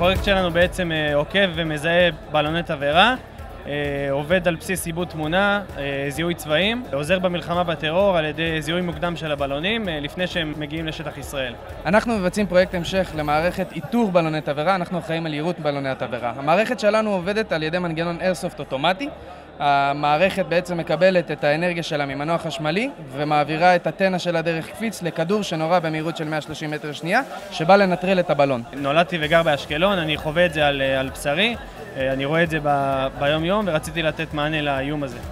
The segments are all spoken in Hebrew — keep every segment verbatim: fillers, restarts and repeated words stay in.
הפרויקט שלנו בעצם עוקב ומזהה בלוני תבערה, עובד על בסיס עיבוד תמונה, זיהוי צבעים, עוזר במלחמה בטרור על ידי זיהוי מוקדם של הבלונים לפני שהם מגיעים לשטח ישראל. אנחנו מבצעים פרויקט המשך למערכת איתור בלוני תבערה, אנחנו אחראים על יירוט בלוני התבערה. המערכת שלנו עובדת על ידי מנגנון איירסופט אוטומטי. המערכת בעצם מקבלת את האנרגיה שלה ממנוע חשמלי ומעבירה את הטנא שלה דרך קפיץ לכדור שנורה במהירות של מאה ושלושים מטר שנייה שבא לנטרל את הבלון. נולדתי וגר באשקלון, אני חווה את זה על, על בשרי, אני רואה את זה ב, ביום יום ורציתי לתת מענה לאיום הזה.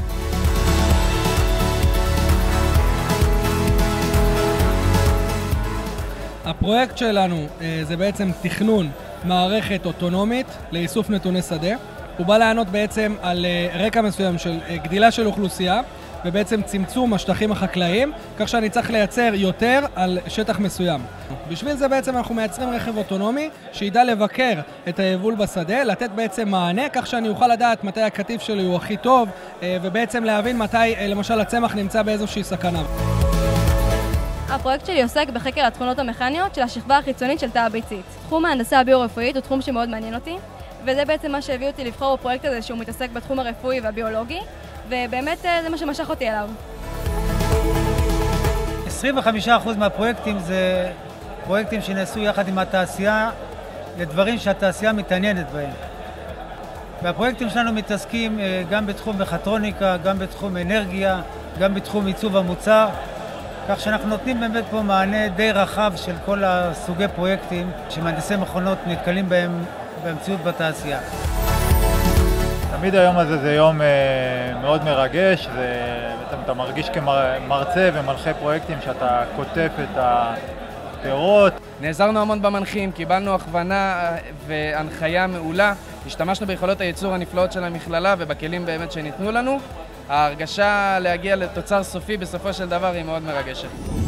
הפרויקט שלנו זה בעצם תכנון מערכת אוטונומית לאיסוף נתוני שדה. הוא בא לענות בעצם על רקע מסוים של גדילה של אוכלוסייה ובעצם צמצום השטחים החקלאיים, כך שאני צריך לייצר יותר על שטח מסוים. בשביל זה בעצם אנחנו מייצרים רכב אוטונומי שידע לבקר את היבול בשדה, לתת בעצם מענה, כך שאני אוכל לדעת מתי הקטיף שלי הוא הכי טוב ובעצם להבין מתי למשל הצמח נמצא באיזושהי סכנה. הפרויקט שלי עוסק בחקר התכונות המכניות של השכבה החיצונית של תא הביצית. תחום ההנדסה הביו-רפואית הוא תחום שמאוד מעניין אותי, וזה בעצם מה שהביא אותי לבחור בפרויקט הזה שהוא מתעסק בתחום הרפואי והביולוגי, ובאמת זה מה שמשך אותי אליו. עשרים וחמישה אחוז מהפרויקטים זה פרויקטים שנעשו יחד עם התעשייה לדברים שהתעשייה מתעניינת בהם. והפרויקטים שלנו מתעסקים גם בתחום מכטרוניקה, גם בתחום אנרגיה, גם בתחום עיצוב המוצר, כך שאנחנו נותנים באמת פה מענה די רחב של כל הסוגי פרויקטים שמהנדסי מכונות נתקלים בהם במציאות בתעשייה. תמיד היום הזה זה יום מאוד מרגש, בעצם אתה מרגיש כמרצה ומנחה פרויקטים שאתה כותב את הפירות. נעזרנו המון במנחים, קיבלנו הכוונה והנחיה מעולה, השתמשנו ביכולות הייצור הנפלאות של המכללה ובכלים באמת שניתנו לנו. ההרגשה להגיע לתוצר סופי בסופו של דבר היא מאוד מרגשת.